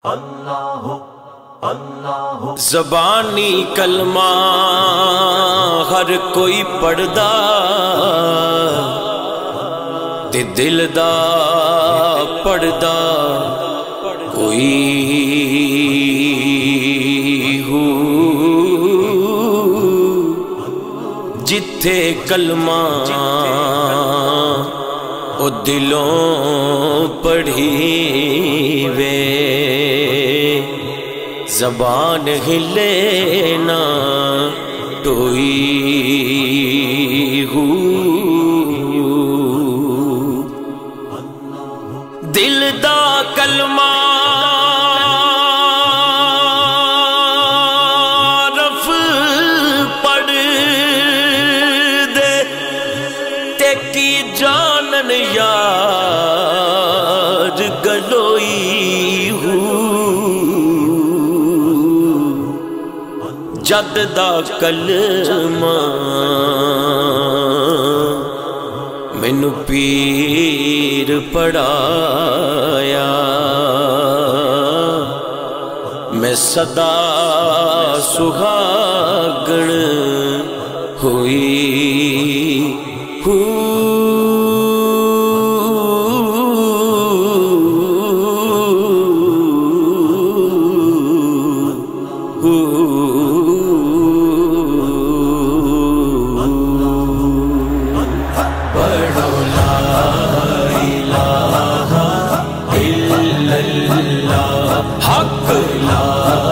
زبانی کلمہ ہر کوئی پڑھدا تے دل دا پڑھدا کوئی ہو جتھے کلمہ او دلوں پڑھی وے زبان ہلے نہ ٹوئی ہو دل دا کلمہ رف پڑھ دے تے کی جانن یار گلوئی ہو جد دا کلمہ مینوں پیر پڑھایا میں صدا سہاگن ہوئی حق لا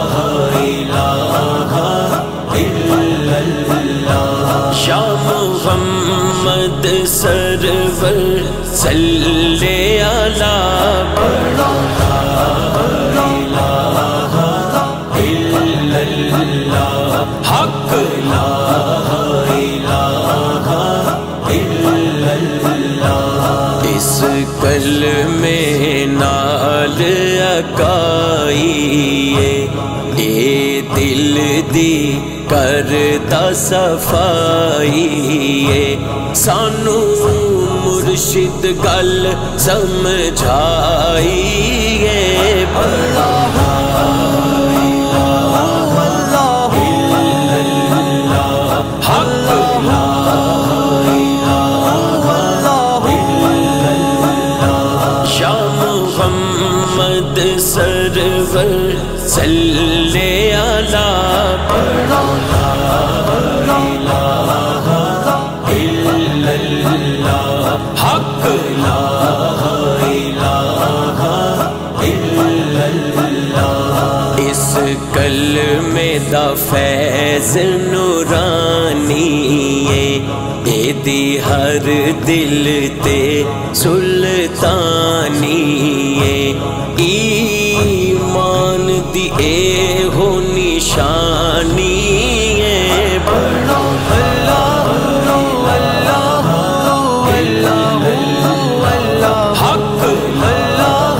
الہ الا اللہ یا محمد سرور صلی علی پڑھو لا الہ الا اللہ حق لا الہ الا اللہ اس کلمے نال اکائیے اے دل دی کردا صفائیے سانو مرشد گل سمجھائیے پڑھو سرور صلی علی پڑھو لا الہ الا اللہ حق لا الہ الا اللہ اس کلمے دا فیض نورانی اے دی ہر دل تے سلطانی ایمان دی اے ہو نشانی پڑھو اللہ اللہ اللہ حق اللہ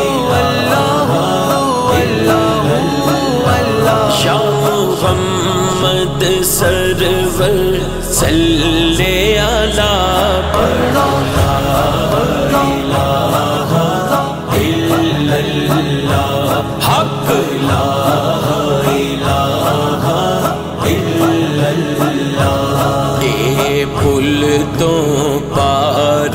اللہ اللہ یا محمد سرور صلی علی پڑھو لا حق لا الہ الا اللہ اے پل تو پار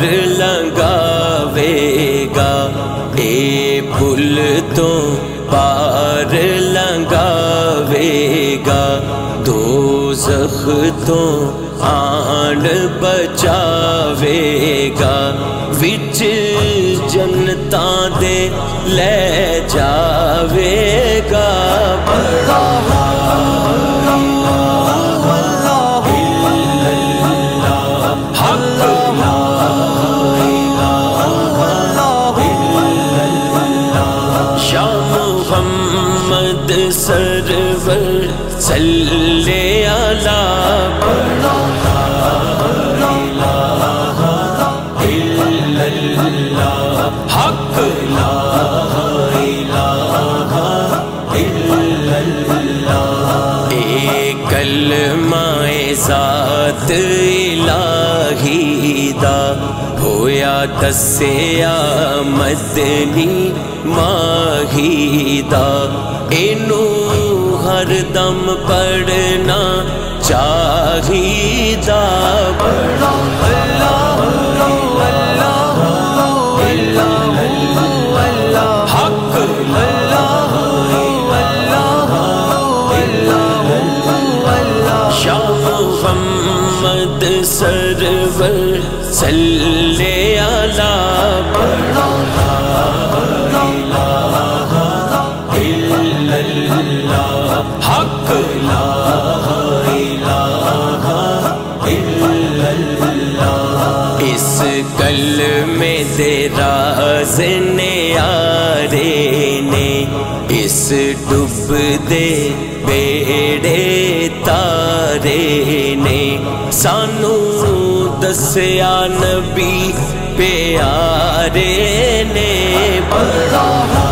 لنگاوے گا اے پل تو پار لنگاوے گا دوزخ تو آن بچاوے گا وچ جنتاں دے لے جاوے گا پڑھو سرور صلی علی پڑھو لا الہ الا اللہ حق لا الہ الا اللہ اے کلمہ ذات الہی دا ہویا دسیا مدنی ماہی دا اینو ہر دم پڑھنا چاہیدا پڑھو اللہ اللہ اللہ حق اللہ اللہ اللہ شاہ محمد سرور صلی علی پڑھو لا الہ الا اللہ حق لا الہ الا اللہ اس کلمے دے راز نیارے نے اس ڈوب دے بیڑے تارے نے سانو دسیا نبی پیارے نے پڑھو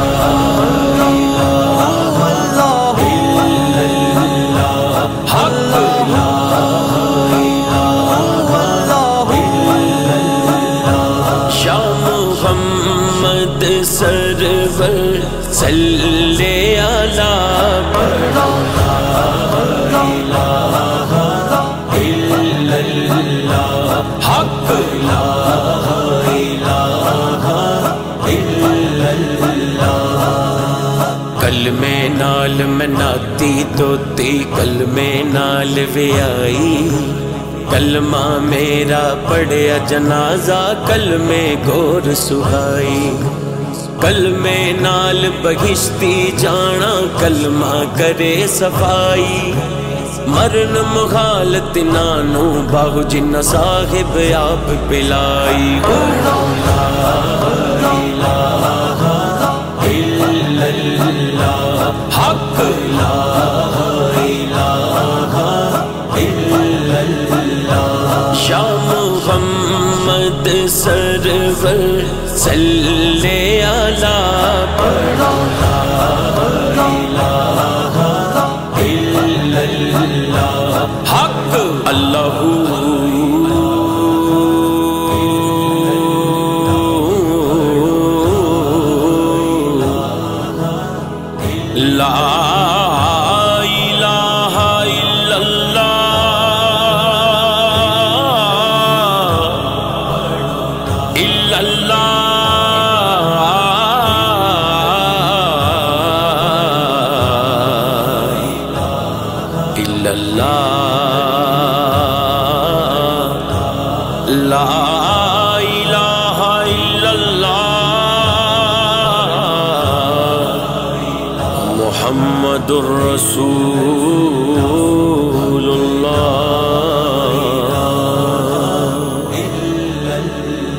سرور صلی علی پڑھو لا الہ الا اللہ حق لا الہ الا اللہ کلمے نال مناتی توتی کلمے نال ویائی کلمہ میرا پڑھیا جنازہ کلمے گور سہائی کلمے نال بہشتی جانا کلمہ کرے صفائی مرن مغالت نانو باہو جن صاحب آپ پلائی پڑھو لا الہ الا اللہ حق لا الہ الا اللہ شاہ محمد سرور صلی علی پڑھو لا الہ الا اللہ حق اللہ لا الہ الا اللہ الا اللہ الا اللہ لا الہ الا اللہ محمد الرسول اللہ